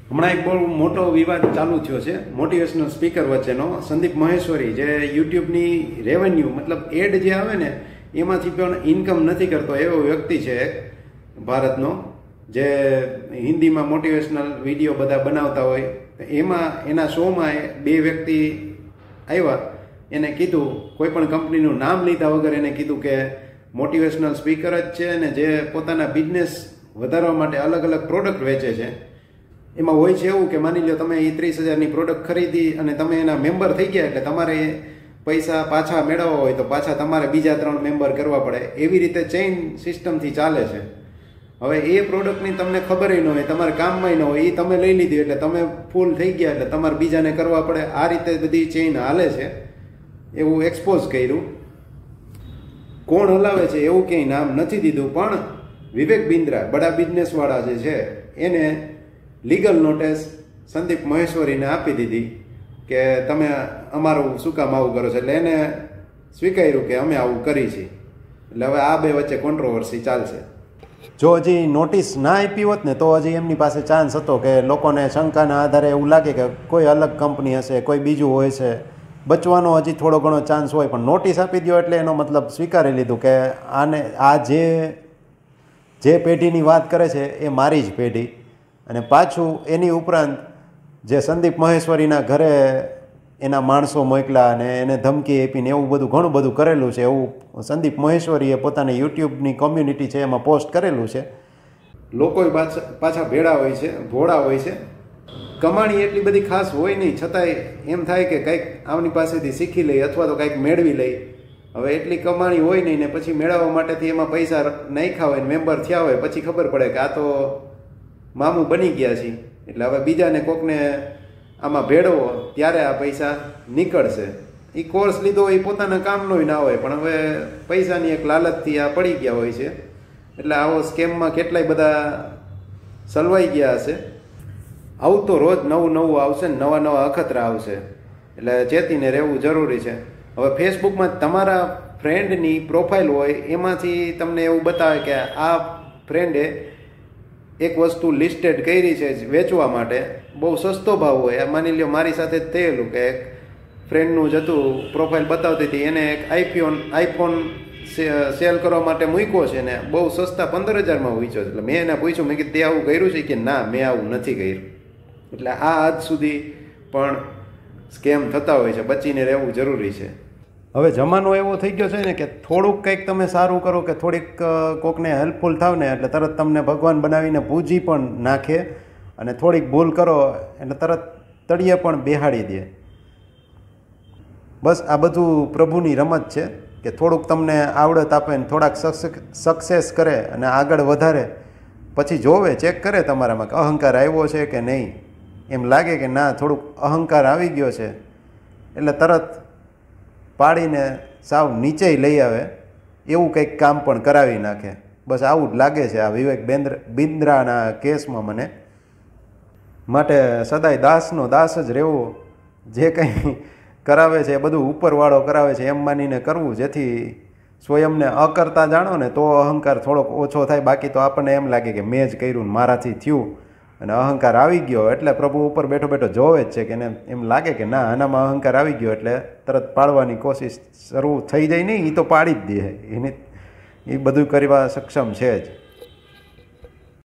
હમણાં એક બહુ મોટો વિવાદ ચાલુ થયો છે મોટિવેશનલ સ્પીકર વચ્ચેનો. સંદીપ મહેશ્વરી જે યુટ્યુબની રેવન્યુ મતલબ એડ જે આવે ને એમાંથી પણ ઇન્કમ નથી કરતો એવો વ્યક્તિ છે એક ભારતનો, જે હિન્દીમાં મોટિવેશનલ વિડીયો બધા બનાવતા હોય. એમાં એના શોમાં બે વ્યક્તિ આવ્યા, એને કીધું, કોઈ પણ કંપનીનું નામ લીધા વગર એને કીધું કે મોટિવેશનલ સ્પીકર જ છે ને જે પોતાના બિઝનેસ વધારવા માટે અલગ અલગ પ્રોડક્ટ વેચે છે. એમાં હોય છે એવું કે માની લો તમે એ 30,000ની પ્રોડક્ટ ખરીદી અને તમે એના મેમ્બર થઈ ગયા એટલે તમારે પૈસા પાછા મેળવવા હોય તો પાછા તમારે બીજા 3 મેમ્બર કરવા પડે. એવી રીતે ચેઇન સિસ્ટમથી ચાલે છે. હવે એ પ્રોડક્ટની તમને ખબર ન હોય, તમારે કામમાં ન હોય, એ તમે લઈ લીધી એટલે તમે ફૂલ થઈ ગયા એટલે તમારે બીજાને કરવા પડે. આ રીતે બધી ચેઇન હાલે છે એવું એક્સપોઝ કર્યું. કોણ હલાવે છે એવું ક્યાંય નામ નથી દીધું, પણ વિવેક બિંદ્રા બડા બિઝનેસવાળા જે છે એને લીગલ નોટિસ સંદીપ મહેશ્વરીને આપી દીધી કે તમે અમારું શું કામ આવું કરો છો. એટલે એને સ્વીકાર્યું કે અમે આવું કરી છીએ. એટલે હવે આ બે વચ્ચે કોન્ટ્રોવર્સી ચાલશે. જો હજી નોટિસ ના આપી હોત ને તો હજી એમની પાસે ચાન્સ હતો કે લોકોને શંકાના આધારે એવું લાગે કે કોઈ અલગ કંપની હશે, કોઈ બીજું હોય છે, બચવાનો હજી થોડો ઘણો ચાન્સ હોય. પણ નોટિસ આપી દો એટલે એનો મતલબ સ્વીકારી લીધું કે આને આ જે પેઢીની વાત કરે છે એ મારી જ પેઢી. અને પાછું એની ઉપરાંત જે સંદીપ મહેશ્વરીના ઘરે એના માણસો મોકલા અને એને ધમકી આપીને એવું બધું ઘણું બધું કરેલું છે, એવું સંદીપ મહેશ્વરીએ પોતાની યુટ્યુબની કોમ્યુનિટી છે એમાં પોસ્ટ કરેલું છે. લોકો પાછા ભેળા હોય છે, ભોળા હોય છે. કમાણી એટલી બધી ખાસ હોય નહીં, છતાંય એમ થાય કે કંઈક આમની પાસેથી શીખી લઈ અથવા તો કંઈક મેળવી લઈ. હવે એટલી કમાણી હોય નહીં ને પછી મેળવવા માટેથી એમાં પૈસા નાખ્યા હોય, મેમ્બર થયા હોય, પછી ખબર પડે કે આ તો મામું બની ગયા છે. એટલે હવે બીજાને કોકને આમાં ભેળવો ત્યારે આ પૈસા નીકળશે. એ કોર્સ લીધો એ પોતાના કામનો ના હોય, પણ હવે પૈસાની એક લાલચથી આ પડી ગયા હોય છે. એટલે આવો સ્કેમમાં કેટલાય બધા સલવાઈ ગયા હશે. આવું તો રોજ નવું નવું આવશે ને નવા નવા અખતરા આવશે, એટલે ચેતીને રહેવું જરૂરી છે. હવે ફેસબુકમાં તમારા ફ્રેન્ડની પ્રોફાઇલ હોય એમાંથી તમને એવું બતાવે કે આ ફ્રેન્ડે એક વસ્તુ લિસ્ટેડ કરી છે વેચવા માટે, બહુ સસ્તો ભાવ હોય. માની લો મારી સાથે જ થયેલું કે એક ફ્રેન્ડનું જ હતું, પ્રોફાઇલ બતાવતી હતી, એને એક આઈફોન સેલ કરવા માટે મૂક્યો છે ને બહુ સસ્તા 15,000માં વેચ્યો. એટલે મેં એને પૂછ્યું, મેં કીધું તે આવું કર્યું છે કે ના મેં આવું નથી કર્યું. એટલે આ આજ સુધી પણ સ્કેમ થતા હોય છે, બચીને રહેવું જરૂરી છે. હવે જમાનો એવો થઈ ગયો છે ને કે થોડુંક કંઈક તમે સારું કરો કે થોડીક કોકને હેલ્પફુલ થાવ ને એટલે તરત તમને ભગવાન બનાવીને પૂજી પણ નાખે, અને થોડીક ભૂલ કરો એટલે તરત તળિયે પણ બેહાડી દે. બસ આ બધું પ્રભુની રમત છે કે થોડુંક તમને આવડત આપે ને થોડાક સક્સેસ કરે અને આગળ વધારે, પછી જોવે, ચેક કરે તમારામાં કે અહંકાર આવ્યો છે કે નહીં. એમ લાગે કે ના થોડુંક અહંકાર આવી ગયો છે એટલે તરત પાડીને સાવ નીચે લઈ આવે, એવું કંઈક કામ પણ કરાવી નાખે. બસ આવું જ લાગે છે આ વિવેક બિંદ્રાના કેસમાં મને. માટે સદાય દાસનો દાસ જ રહેવો. જે કંઈ કરાવે છે એ બધું ઉપરવાળો કરાવે છે એમ માનીને કરવું, જેથી સ્વયંને અકર્તા જાણો ને તો અહંકાર થોડોક ઓછો થાય. બાકી તો આપણને એમ લાગે કે મેં જ કર્યું ને મારાથી થયું, અને અહંકાર આવી ગયો એટલે પ્રભુ ઉપર બેઠો બેઠો જોવે જ છે કે એમ લાગે કે ના આનામાં અહંકાર આવી ગયો એટલે તરત પાડવાની કોશિશ શરૂ થઈ જાય. નહીં, એ તો પાડી જ દે, એ બધું કરવા સક્ષમ છે જ.